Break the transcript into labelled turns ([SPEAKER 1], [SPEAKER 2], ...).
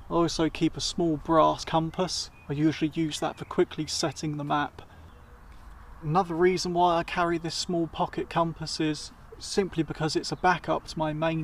[SPEAKER 1] I also keep a small brass compass. I usually use that for quickly setting the map. Another reason why I carry this small pocket compass is simply because it's a backup to my main